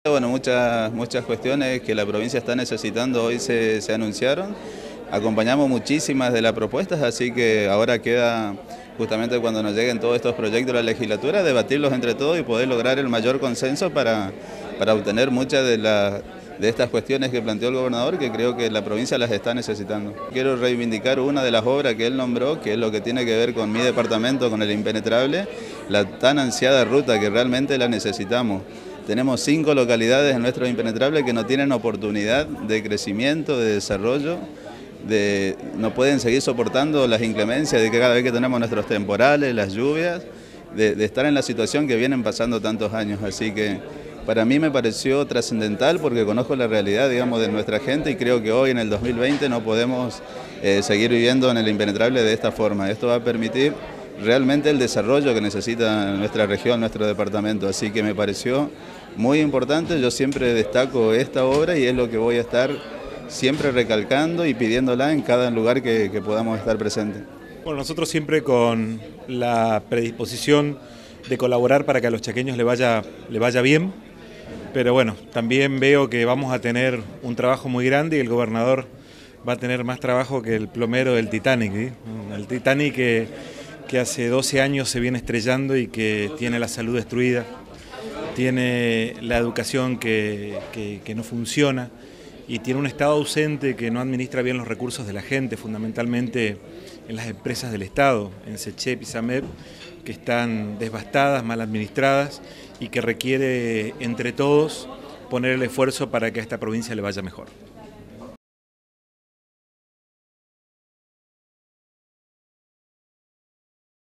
Bueno, muchas cuestiones que la provincia está necesitando hoy se anunciaron. Acompañamos muchísimas de las propuestas, así que ahora queda, justamente cuando nos lleguen todos estos proyectos de la legislatura, debatirlos entre todos y poder lograr el mayor consenso para obtener muchas de estas cuestiones que planteó el gobernador, que creo que la provincia las está necesitando. Quiero reivindicar una de las obras que él nombró, que es lo que tiene que ver con mi departamento, con el Impenetrable, la tan ansiada ruta que realmente la necesitamos. Tenemos 5 localidades en nuestro Impenetrable que no tienen oportunidad de crecimiento, de desarrollo, no pueden seguir soportando las inclemencias de que cada vez que tenemos nuestros temporales, las lluvias, de estar en la situación que vienen pasando tantos años. Así que para mí me pareció trascendental porque conozco la realidad, digamos, de nuestra gente y creo que hoy en el 2020 no podemos seguir viviendo en el Impenetrable de esta forma. Esto va a permitir realmente el desarrollo que necesita nuestra región, nuestro departamento, así que me pareció muy importante. Yo siempre destaco esta obra y es lo que voy a estar siempre recalcando y pidiéndola en cada lugar que podamos estar presentes. Bueno, nosotros siempre con la predisposición de colaborar para que a los chaqueños le vaya bien, pero bueno, también veo que vamos a tener un trabajo muy grande y el gobernador va a tener más trabajo que el plomero del Titanic, ¿sí? El Titanic que hace 12 años se viene estrellando y que tiene la salud destruida, tiene la educación que no funciona y tiene un Estado ausente que no administra bien los recursos de la gente, fundamentalmente en las empresas del Estado, en SECHEP y SAMEP, que están devastadas, mal administradas y que requiere entre todos poner el esfuerzo para que a esta provincia le vaya mejor.